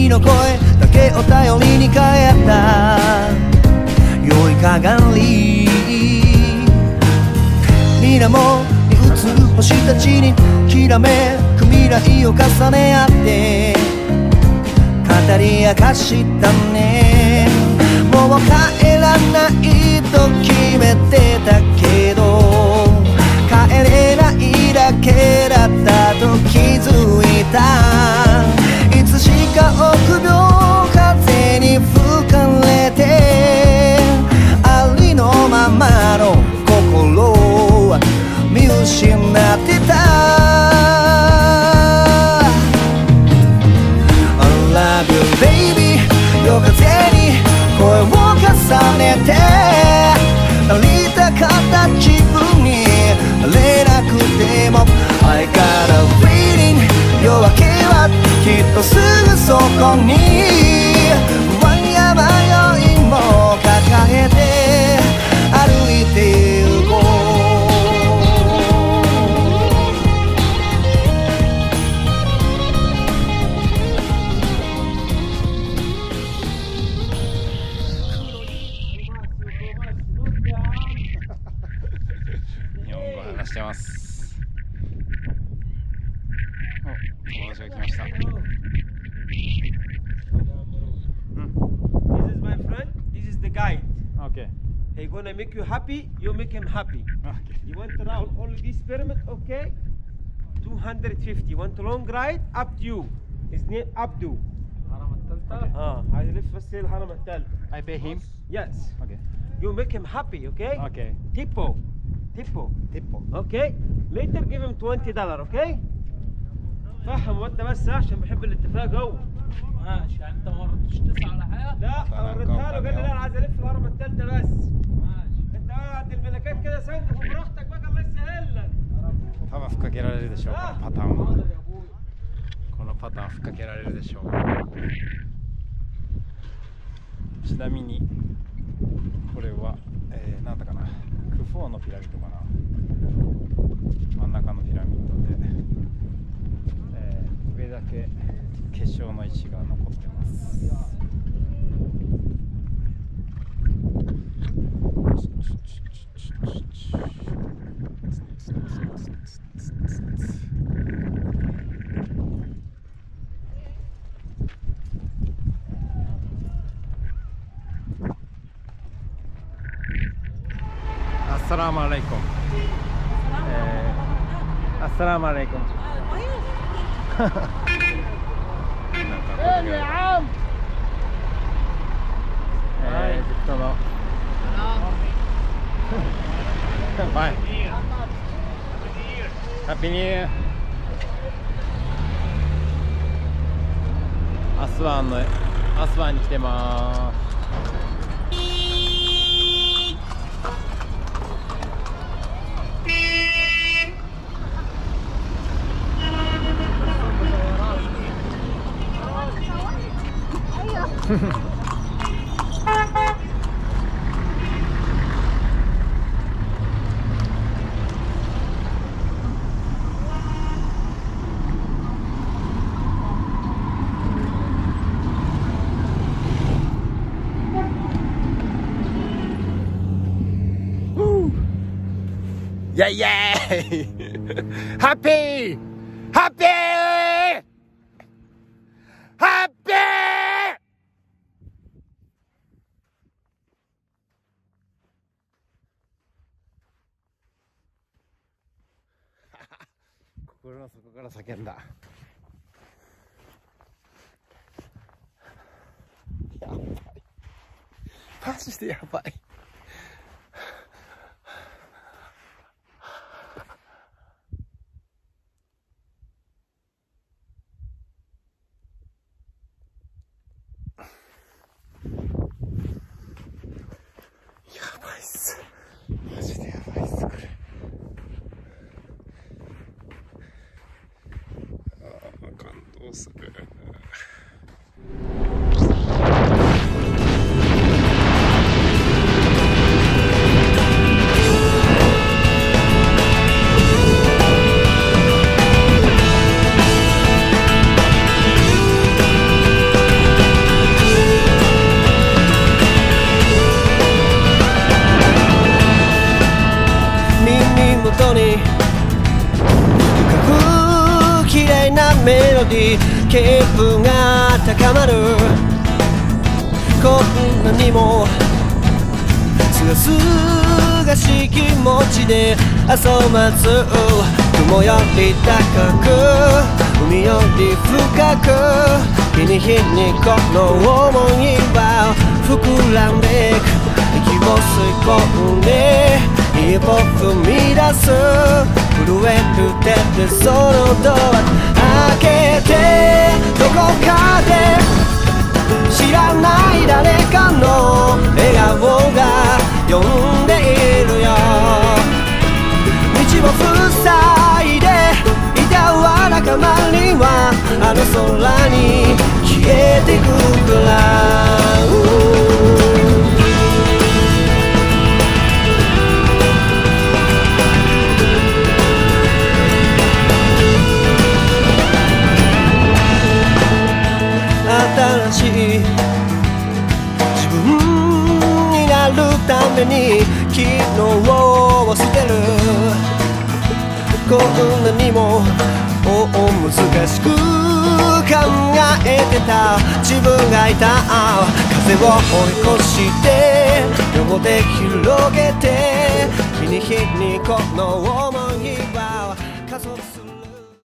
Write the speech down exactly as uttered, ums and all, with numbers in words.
君の声だけを頼りに帰った良い鏡水面に映る星たちにきらめく未来を重ね合って語り明かしたね。もう帰らないと決めてたけど帰れないだけだったと気づいた。いつしか臆病風に吹かれてありのままの心を見失ってた。 I love you baby 夜風に声を重ねてなりたかった自分になれなくても I got a feeling 夜明けはきっとすぐそこに不安や迷いも抱えて歩いてゆこう。 日本語話してます。お、友達が来ました。 This is my friend. This is the guide. Okay. He's gonna make you happy. You make him happy. Okay. You want around all this pyramid? Okay. two hundred fifty. Want a long ride? Up to you. His name Abdu. اه هيلف بس الهرم الثالث. I pay him. Yes. Okay. You make him happy. Okay. Okay. Tipo. Tipo. Tipo. Okay. Later give him twenty dollars. Okay. فهم وانت بس عشان بحب الاتفاق هو. ماشي يعني انت ما ردتش تسعة على حاجه؟ لا وريتها له قال لي لا انا عايز الف الهرم الثالثه بس. ماشي. انت قاعد الملكات كده سنجف براحتك بقى الله يسهل لك. 多分ふっかけられるでしょう、このパターンは。このパターンふっかけられるでしょう。ちなみにこれは、えー、なんだかな、クフォーのピラミッドかな、真ん中のピラミッドで、えー、上だけ結晶の石が残ってます。السلام عليكم. السلام عليكم. يا عم. ايه جبت له. باي. هابي نيو يير. アスワンのアスワンに来てます。イェイイェイハッピーハッピーハッピー心の底から叫んだ。やばい、マジでやばい。マジでやばいっすこれ。ああ感動する。 メロディー気分が高まるこんなにもすがすがしい気持ちで朝を待つ雲より高く海より深く日に日にこの想いは膨らんでいく息を吸い込んで一歩踏み出す震える手でそのドア開けてどこかで知らない誰かの笑顔が呼んでいるよ道を塞いでいたわ仲間にはあの空に消えてくから新しい自分になるために昨日を捨てるこんなにも難しく考えてた自分がいた風を追い越して両手広げて日に日にこの想いは加速する